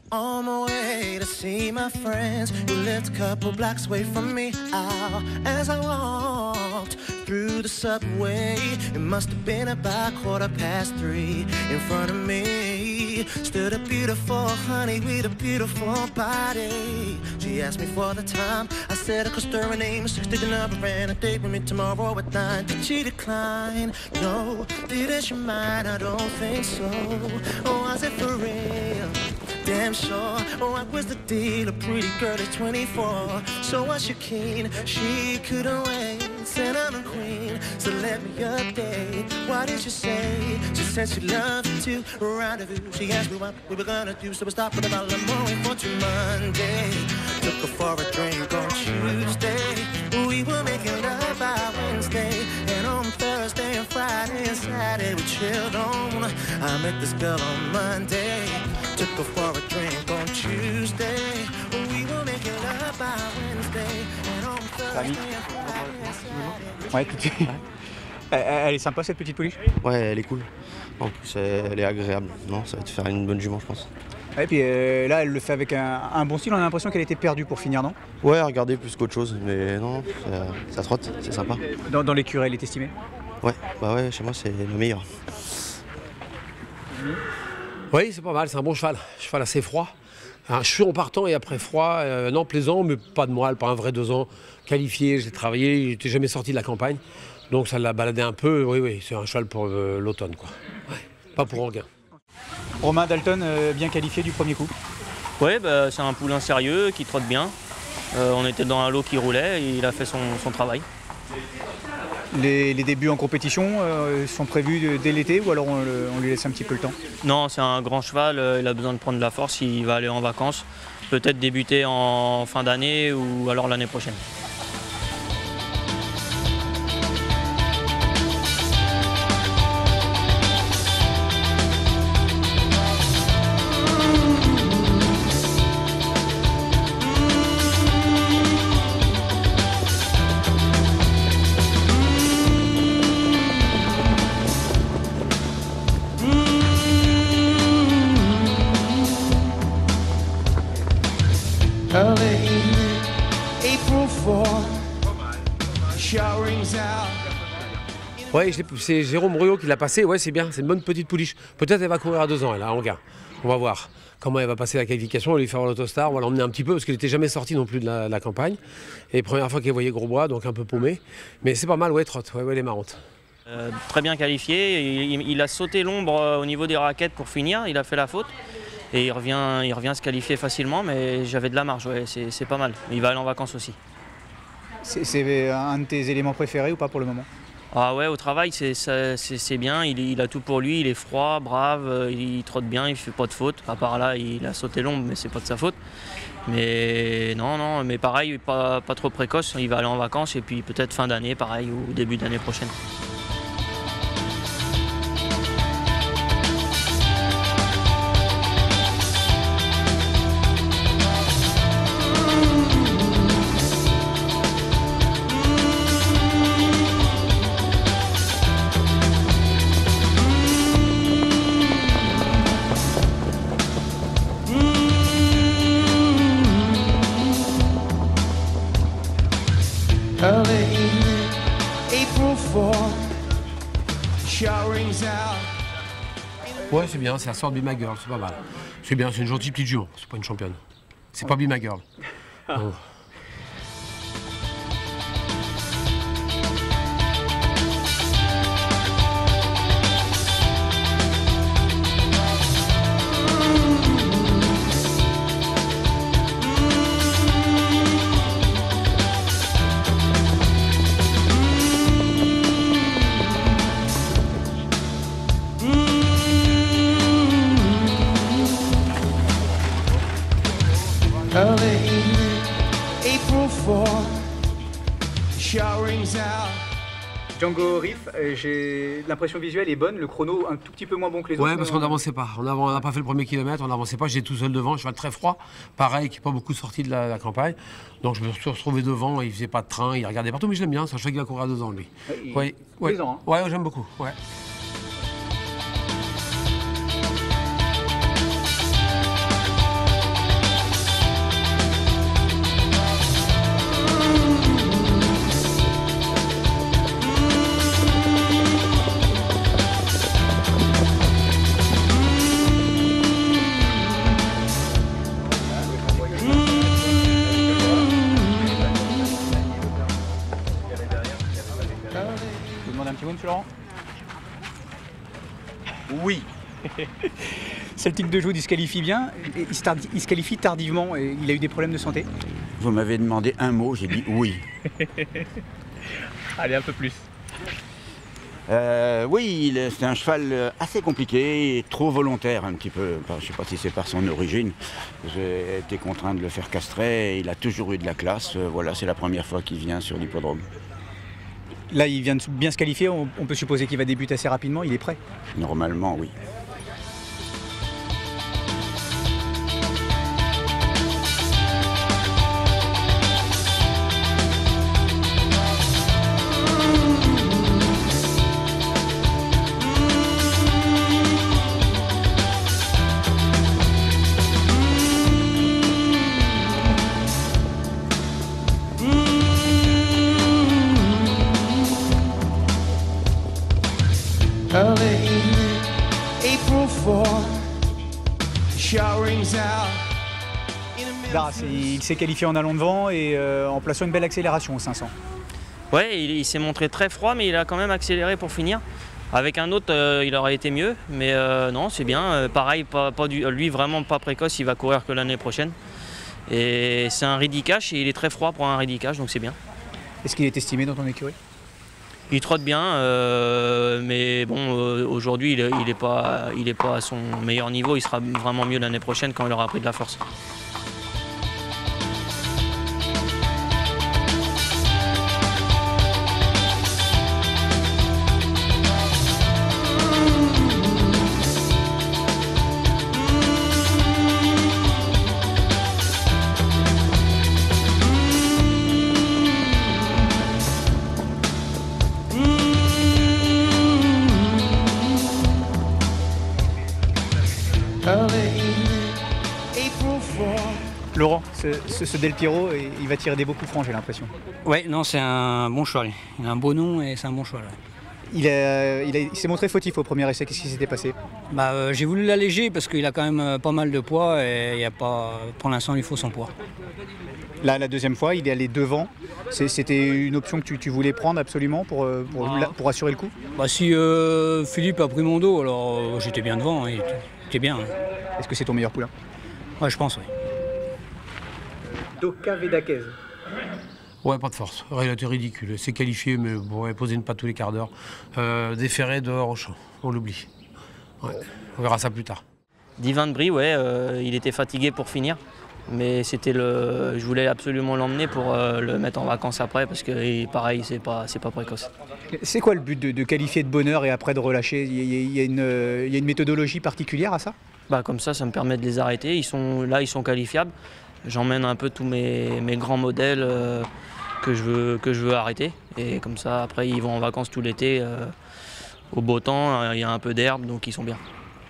On my way to see my friends who lived a couple blocks away from me. Out as I walked through the subway, it must have been about 3:15. In front of me stood a beautiful honey with a beautiful body. She asked me for the time. I said I could stir her name, 60 the number, and a date with me tomorrow at 9. Did she decline? No. Didn't she mind? I don't think so. Was it for real? Damn sure. What was the deal? A pretty girl at 24. So was she keen? She couldn't wait. Said I'm a queen, so let me update. What did she say? She said she loved to rendezvous. She asked me what we were gonna do, so we stopped at about Le Mans for to Monday. Took her for a drink on Tuesday. We were making love by Wednesday, and on Thursday and Friday and Saturday we chilled on. I met this girl on Monday. Took her for a drink on Tuesday. We were making love by Wednesday, and on Thursday and Friday and Saturday. Ouais, tout de suite. Elle est sympa cette petite pouliche? Ouais, elle est cool. En plus, elle est agréable. Non, ça va te faire une bonne jument, je pense. Ouais, et puis là, elle le fait avec un bon style. On a l'impression qu'elle était perdue pour finir, non? Ouais, regardez plus qu'autre chose, mais non, ça trotte, c'est sympa. Dans l'écurie, elle est estimée? Ouais, bah ouais, chez moi, c'est le meilleur. Oui, c'est pas mal, c'est un bon cheval. Cheval assez froid. Un chaud en partant et après froid. Non, plaisant, mais pas de moelle, pas un vrai 2 ans. Qualifié, j'ai travaillé, il n'était jamais sorti de la campagne. Donc ça l'a baladé un peu. Oui, c'est un cheval pour l'automne, quoi. Ouais, pas pour Anguin. Romain Dalton, bien qualifié du premier coup. Oui, bah, c'est un poulain sérieux qui trotte bien. On était dans un lot qui roulait et il a fait son travail. Les débuts en compétition sont prévus dès l'été ou alors on lui laisse un petit peu le temps? Non, c'est un grand cheval, il a besoin de prendre de la force, il va aller en vacances. Peut-être débuter en fin d'année ou alors l'année prochaine. Early evening, April 4th, showerings out. Ouais, c'est Jérôme Ruyot qui l'a passé. Ouais, c'est bien, c'est une bonne petite pouliche. Peut-être elle va courir à 2 ans, elle, à Anguin. On va voir comment elle va passer la qualification. On va lui faire l'Autostar, on va l'emmener un petit peu parce qu'elle n'était jamais sortie non plus de la campagne. Et première fois qu'elle voyait Grosbois, donc un peu paumée. Mais c'est pas mal, ouais, trotte. Ouais, elle est marrante. Très bien qualifié, il a sauté l'ombre au niveau des raquettes pour finir, il a fait la faute. Et il revient se qualifier facilement, mais j'avais de la marge, ouais, c'est pas mal. Il va aller en vacances aussi. C'est un de tes éléments préférés ou pas pour le moment? Ah ouais, au travail, c'est bien, il a tout pour lui, il est froid, brave, il trotte bien, il fait pas de faute. À part là, il a sauté l'ombre, mais c'est pas de sa faute. Mais non, mais pareil, pas trop précoce, il va aller en vacances et puis peut-être fin d'année, pareil, ou début d'année prochaine. Early evening, April 4th, showerings out. Ouais, c'est bien, c'est la sorte Be My Girl, c'est pas mal. C'est bien, c'est une gentille petite jument, c'est pas une championne. C'est pas Be My Girl. Non. Early evening, April 4th, showerings out. Django Riff, l'impression visuelle est bonne, le chrono un tout petit peu moins bon que les autres. Ouais, parce qu'on n'avançait pas. On n'a pas fait le premier kilomètre, on n'avançait pas. J'étais tout seul devant, cheval très froid. Pareil, qui n'est pas beaucoup sorti de la campagne. Donc je me suis retrouvé devant, il faisait pas de train, il regardait partout, mais je l'aime bien. C'est un cheval qui va courir à 2 ans, lui. Ouais, Plaisant, hein. Ouais, j'aime beaucoup. Ouais. Oui. Celtic de Joux il se qualifie bien, et il se qualifie tardivement et il a eu des problèmes de santé. Vous m'avez demandé un mot, j'ai dit oui. Allez, un peu plus. Oui, c'est un cheval assez compliqué et trop volontaire un petit peu. Enfin, je ne sais pas si c'est par son origine. J'ai été contraint de le faire castrer et il a toujours eu de la classe. Voilà, c'est la première fois qu'il vient sur l'hippodrome. Là, il vient de bien se qualifier, on peut supposer qu'il va débuter assez rapidement, il est prêt. Normalement, oui. Early evening, April 4, shower rings out. Là, il s'est qualifié en allant devant et en plaçant une belle accélération au 500. Ouais, il s'est montré très froid, mais il a quand même accéléré pour finir. Avec un autre, il aurait été mieux, mais non, c'est bien. Pareil, lui vraiment pas précoce, il va courir que l'année prochaine. Et c'est un ready cash et il est très froid pour un ready cash, donc c'est bien. Est-ce qu'il est estimé dans ton écurie? Il trotte bien, mais bon, aujourd'hui, il est pas à son meilleur niveau. Il sera vraiment mieux l'année prochaine quand il aura pris de la force. Laurent, ce Del Piero, il va tirer des beaux coups francs, j'ai l'impression. Ouais, non, c'est un bon cheval. Il a un beau nom et c'est un bon cheval. Ouais. Il s'est montré fautif au premier essai, qu'est-ce qui s'était passé? J'ai voulu l'alléger parce qu'il a quand même pas mal de poids et il y a pas, pour l'instant il faut son poids. Là, la deuxième fois, il est allé devant. C'était une option que tu voulais prendre absolument pour assurer le coup? Si Philippe a pris mon dos, alors j'étais bien devant, hein, il était bien. Hein. Est-ce que c'est ton meilleur poulain? Ouais, je pense, oui. Doka Vedaquez. Ouais, pas de force. Il a été ridicule. C'est qualifié, mais bon, il posait une patte tous les quarts d'heure. Déféré dehors au champ. On l'oublie. Ouais. On verra ça plus tard. Divin de Brie, ouais, il était fatigué pour finir. Mais je voulais absolument l'emmener pour le mettre en vacances après parce que pareil, c'est pas précoce. C'est quoi le but de qualifier de bonne heure et après de relâcher? Il y a une méthodologie particulière à ça? Comme ça me permet de les arrêter. Ils sont qualifiables. J'emmène un peu tous mes grands modèles que je veux arrêter. Et comme ça, après, ils vont en vacances tout l'été. Au beau temps, il y a un peu d'herbe, donc ils sont bien.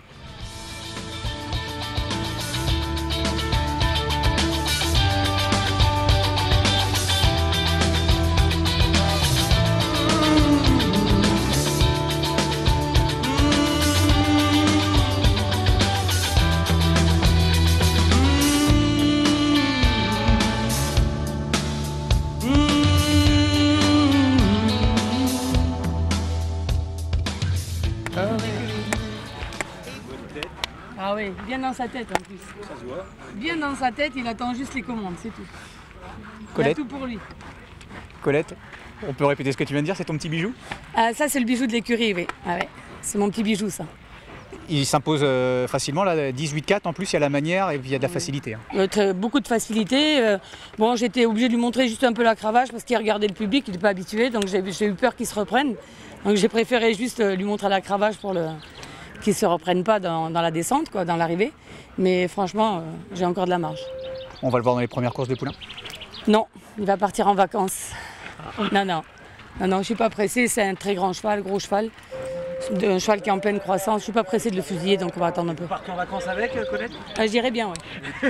Ah oui, bien dans sa tête en plus. Bien dans sa tête, il attend juste les commandes, c'est tout. Colette. Il a tout pour lui. Colette, on peut répéter ce que tu viens de dire, c'est ton petit bijou? Ça c'est le bijou de l'écurie, oui. Ah ouais. C'est mon petit bijou ça. Il s'impose facilement, là, 18-4 en plus, il y a la manière et puis il y a de la facilité. Hein. Beaucoup de facilité. Bon, j'étais obligée de lui montrer juste un peu la cravache parce qu'il regardait le public, il n'est pas habitué, donc j'ai eu peur qu'il se reprenne. Donc j'ai préféré juste lui montrer la cravache pour qu'il ne se reprenne pas dans la descente, quoi, dans l'arrivée. Mais franchement, j'ai encore de la marge. On va le voir dans les premières courses de poulain? Non, il va partir en vacances. Non, je ne suis pas pressée, c'est un très grand cheval, gros cheval. Un cheval qui est en pleine croissance, je ne suis pas pressée de le fusiller, donc on va attendre un peu. Vous partez en vacances avec, Colette? Je dirais bien, oui.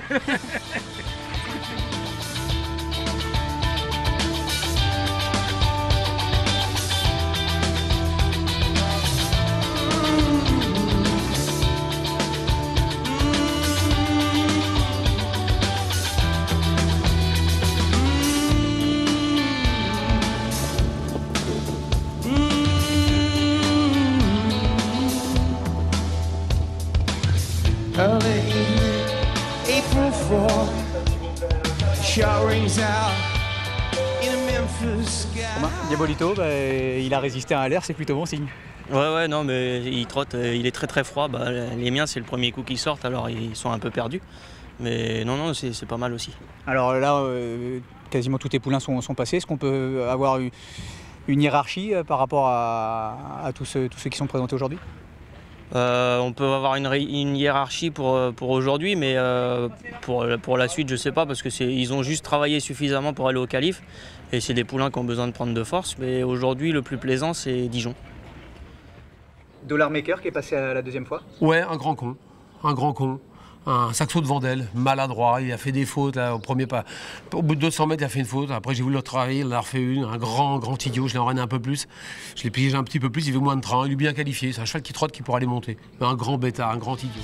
Diabolito, il a résisté à l'air, c'est plutôt bon signe. Ouais, non, mais il trotte, il est très froid. Bah, les miens, c'est le premier coup qu'ils sortent, alors ils sont un peu perdus. Mais non, c'est pas mal aussi. Alors là, quasiment tous tes poulains sont passés. Est-ce qu'on peut avoir une hiérarchie par rapport à tous ceux qui sont présentés aujourd'hui? On peut avoir une hiérarchie pour aujourd'hui, mais pour la suite, je sais pas, parce que ils ont juste travaillé suffisamment pour aller au qualif. Et c'est des poulains qui ont besoin de prendre de force. Mais aujourd'hui, le plus plaisant, c'est Dijon. Dollar Maker qui est passé à la deuxième fois. Ouais, un grand con. Un saxo de Vendel, maladroit, il a fait des fautes là, au premier pas. Au bout de 200 mètres, il a fait une faute. Après, j'ai voulu le travailler, il en a refait une. Un grand idiot, je l'ai enraîné un peu plus. Je l'ai piégé un petit peu plus, il veut moins de train. Il est bien qualifié. C'est un cheval qui trotte qui pourra aller monter. Mais un grand bêta, un grand idiot.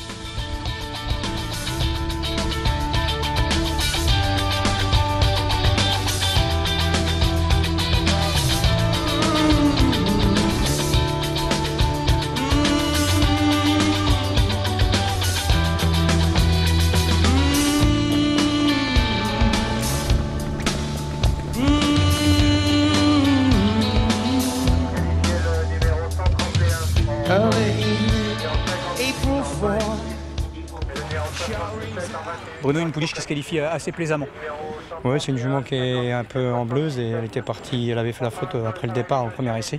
Bruno, une pouliche qui se qualifie assez plaisamment. Oui, c'est une jument qui est un peu en bleuse et elle était partie, elle avait fait la faute après le départ au premier essai.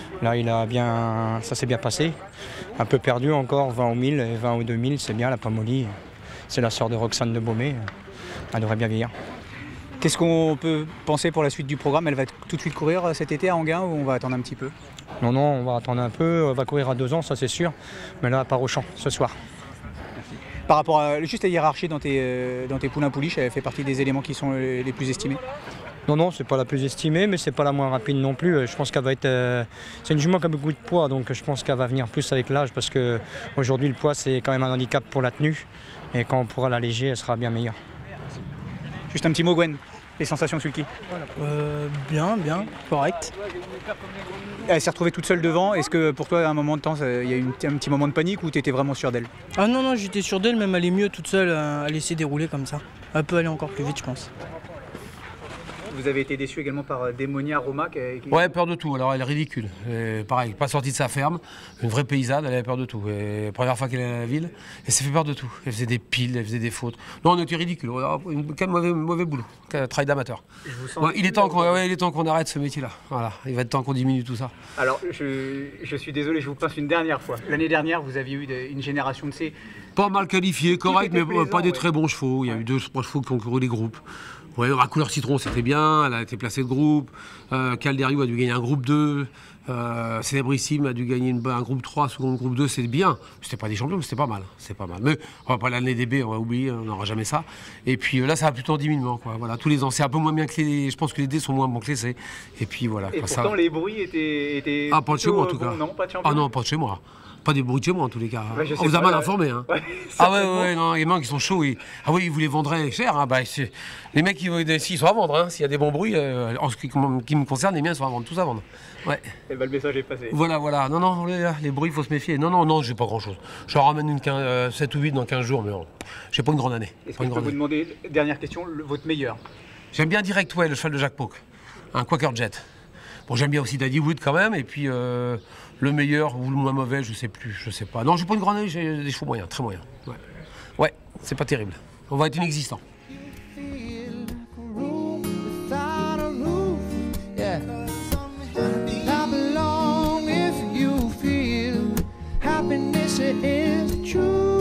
Là, ça s'est bien passé. Un peu perdu encore, 20 au 1000 et 20 au 2000, c'est bien, elle n'a pas molli. C'est la sœur de Roxane de Baumé, elle devrait bien vieillir. Qu'est-ce qu'on peut penser pour la suite du programme? Elle va tout de suite courir cet été à Anguin ou on va attendre un petit peu? Non, on va attendre un peu, elle va courir à 2 ans, ça c'est sûr. Mais là, elle part au champ ce soir. Par rapport à juste la hiérarchie dans tes poulains pouliches, elle fait partie des éléments qui sont les plus estimés? Non, c'est pas la plus estimée, mais c'est pas la moins rapide non plus. Je pense qu'elle va être. C'est une jument qui a beaucoup de poids, donc je pense qu'elle va venir plus avec l'âge parce qu'aujourd'hui le poids c'est quand même un handicap pour la tenue. Et quand on pourra l'alléger, elle sera bien meilleure. Juste un petit mot, Gwen. Les sensations Sulky? Bien, correct. Elle s'est retrouvée toute seule devant. Est-ce que pour toi, à un moment de temps, il y a eu un petit moment de panique ou tu étais vraiment sûr d'elle? Ah non, j'étais sûr d'elle, même elle est mieux toute seule à laisser dérouler comme ça. Elle peut aller encore plus vite, je pense. Vous avez été déçu également par Démonia Roma Ouais, peur de tout. Alors elle est ridicule. Pareil, pas sortie de sa ferme, une vraie paysanne, elle avait peur de tout. Et première fois qu'elle est à la ville, elle s'est fait peur de tout. Elle faisait des piles, elle faisait des fautes. Non, on était ridicule. Quel mauvais boulot, travail d'amateur. Ouais, il est temps qu'on arrête ce métier-là. Voilà, il va être temps qu'on diminue tout ça. Alors, je suis désolé, je vous passe une dernière fois. L'année dernière, vous aviez eu une génération de C. Pas mal qualifié, correct, mais pas des très bons chevaux. Il y a eu 2-3 chevaux qui ont couru les groupes. Ouais, à couleur citron, c'était bien, elle a été placée de groupe. Calderio a dû gagner un groupe 2. Célébrissime a dû gagner un groupe 3, second groupe 2, c'est bien. C'était pas des champions, mais c'était pas mal. Mais on va pas l'année DB, on va oublier, on n'aura jamais ça. Et puis là, ça va plutôt en diminuant, quoi. Voilà, tous les ans, c'est un peu moins bien que les. Je pense que les dés sont moins bons que les C. Et puis voilà. Et pourtant, les bruits étaient. Ah, pas de chez moi en tout cas. Non, pas de champion. Ah non, pas de chez moi. Pas des bruits de chez moi en tous les cas. Ouais, on vous a mal informé. Hein. Ouais, ouais, non, les mecs qui sont chauds. Ah oui, ils vous les vendraient cher. Hein, les mecs, ils sont à vendre. Hein. S'il y a des bons bruits, en ce qui me concerne, les miens sont à vendre, tous à vendre. Ouais. Et le message est passé. Voilà. Non, les bruits, il faut se méfier. Non, j'ai pas grand chose. Je ramène 7 ou 8 dans 15 jours, mais j'ai pas une grande année. Est-ce que je peux vous demander, dernière question, votre meilleur? J'aime bien Direct Way, le cheval de Jacques Pauque. Un Quaker Jet. Bon, j'aime bien aussi Daddy Wood quand même, et puis le meilleur ou le moins mauvais, je sais plus, je sais pas. Non, j'ai pas une grande année, j'ai des chevaux moyens, très moyens. Ouais, c'est pas terrible. On va être inexistant. Happiness is true.